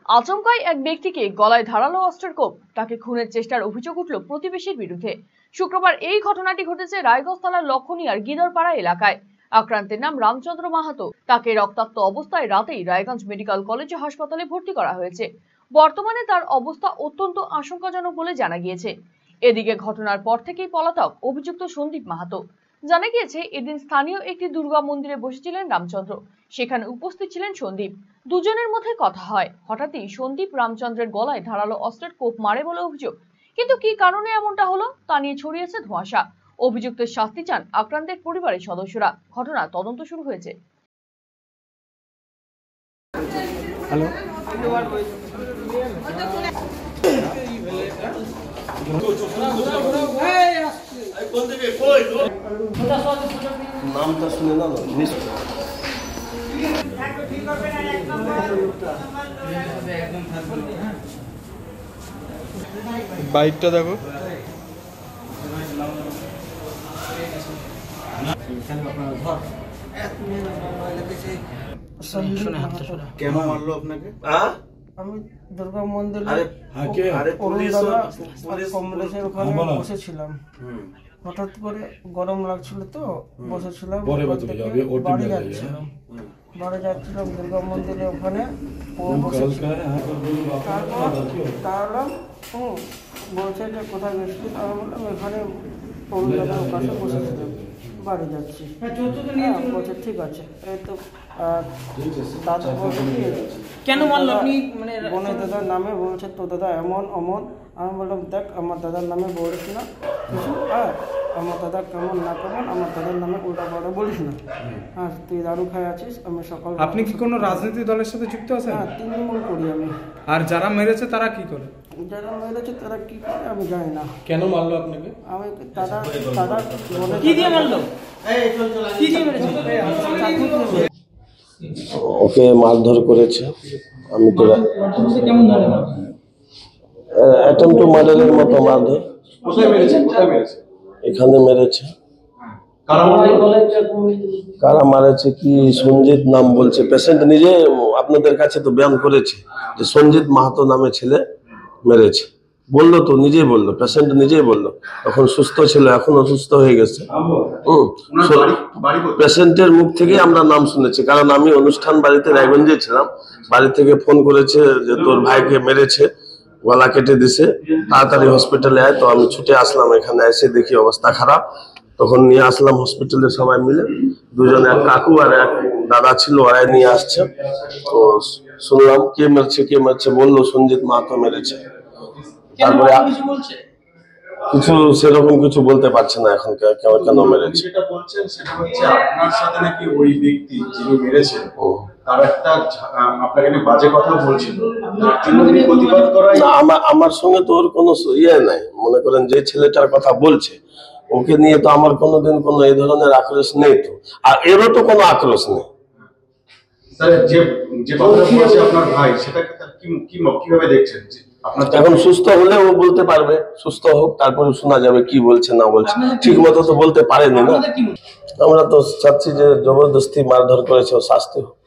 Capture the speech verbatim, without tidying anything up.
আচমকাই এক ব্যক্তিকে গলায় ধারালো অস্ত্রের কোপ, তাকে খুনের চেষ্টার অভিযোগ উঠল প্রতিবেশীর বিরুদ্ধে। শুক্রবার এই ঘটনাটি ঘটেছে রায়গঞ্জ থানার লক্ষণীয়ার গিদরপাড়া এলাকায়। আক্রান্তের নাম রামচন্দ্র মাহাতো। তাকে রক্তাক্ত অবস্থায় রাতেই রায়গঞ্জ মেডিকেল কলেজ হাসপাতালে ভর্তি করা হয়েছে। বর্তমানে তার অবস্থা অত্যন্ত আশঙ্কাজনক বলে জানা গিয়েছে। এদিকে ঘটনার পর থেকেই পলাতক অভিযুক্ত সন্দীপ মাহাতো। জানা গিয়েছে এদিন স্থানীয় একটি দুর্গা মন্দিরে বসেছিলেন রামচন্দ্র। সেখানে উপস্থিত ছিলেন সন্দীপ। দুজনের মধ্যে কথা হয়। হঠাৎই সন্দীপ রামচন্দ্রের গলায় ধারালো অস্ত্রের কোপ মারে বলে অভিযোগ। কিন্তু কি কারণে এমনটা হলো তা নিয়ে ছড়িয়েছে ধোঁয়াশা। অভিযুক্তের শাস্তি চান আক্রান্তের পরিবারের সদস্যরা। ঘটনা তদন্ত শুরু হয়েছে। হ্যালো, নামটা শুনে না বাইকটা দেখো। কেন মারলো আপনাকে? আমি দুর্গা মন্দিরে কমলেশের ওখানে বসেছিলাম। হঠাৎ করে গরম লাগছিল তো বসেছিলাম, বাড়ি যাচ্ছিলাম বাড়ি যাচ্ছিলাম দুর্গা মন্দিরে ওখানে তারপর হুম বলছে যে কোথায় গেছিলি? আমি বললাম এখানে অরুণ দাদার কাছে বসেছিলাম, বাড়ি যাচ্ছি। হ্যাঁ বলছে ঠিক আছে। এই তো দাদা বলছে কি কেন মারলো আপনি? মানে বোনের দাদার নামে বলছে তো দাদা এমন অমন। আমি বললাম দেখ আমার দাদার নামে বলিস না কিছু, হ্যাঁ আমার দাদা কেমন না কেমন আমার দাদার নামে উল্টা পাল্টা বলিস না। হ্যাঁ তুই দারু খাই আছিস। আমি সকাল আপনি কি কোনো রাজনৈতিক দলের সাথে যুক্ত আছেন? হ্যাঁ তৃণমূল করি আমি। আর যারা মেরেছে তারা কি করে? যারা মেরেছে তারা কি করে আমি জানি না। কেন মারলো আপনাকে? আমি দাদা দাদা বলে কি দিয়ে মারলো? কি দিয়ে মেরেছে? ওকে মারধর করেছে। আমি তো কেমন ধরনের অ্যাটেম্প টু মার্ডারের মতো মারধর। কোথায় মেরেছে? কোথায় মেরেছে? এখানে মেরেছে। কারা মারলো? কারা মারেছে কি সঞ্জিত নাম বলছে। পেশেন্ট নিজে আপনাদের কাছে তো বয়ান করেছে যে সঞ্জিত মাহাতো নামে ছেলে মেরেছে। বললো তো, নিজেই বললো, পেশেন্ট নিজেই বললো। তখন সুস্থ ছিল, এখন অসুস্থ হয়ে গেছে। হম পেশেন্টের মুখ থেকে আমরা নাম শুনেছি, কারণ আমি অনুষ্ঠান বাড়িতে রায়গঞ্জে ছিলাম। বাড়ি থেকে ফোন করেছে যে তোর ভাইকে মেরেছে, গলা কেটে দিছে, তাড়াতাড়ি হসপিটালে আয়। তো আমি ছুটে আসলাম, এখানে এসে দেখি অবস্থা খারাপ। তখন নিয়ে আসলাম হসপিটালে, সবাই মিলে দুজনে, এক কাকু আর এক দাদা ছিল, ওরাই নিয়ে আসছে। তো শুনলাম কে মেরেছে কে মেরেছে বললো সঞ্জিত মাহাতো মেরেছে। তারপরে কিছু সেরকম কিছু বলতে পারছে না এখন কেন মেরেছে। যেটা বলছেন সেটা হচ্ছে আপনার সাথে নাকি ওই ব্যক্তি যিনি মেরেছেন তার একটা আপনাকে নিয়ে বাজে কথা বলছিল, তিনি প্রতিবাদ করায়। না, আমার আমার সঙ্গে তো ওর কোনো ইয়ে নাই। মনে করেন যে ছেলেটার কথা বলছে ওকে নিয়ে তো আমার কোনোদিন কোনো এই ধরনের আক্রোশ নেই তো, আর এরও তো কোনো আক্রোশ নেই। যে যে কথাটা বলছে আপনার ভাই, সেটা কি কিভাবে দেখছেন? এখন সুস্থ হলে ও বলতে পারবে, সুস্থ হোক তারপরে শোনা যাবে কি বলছে না বলছে। ঠিক মতো তো বলতে পারেনি না। আমরা তো চাচ্ছি যে জবরদস্তি মারধর করেছে ও শাস্তি হোক।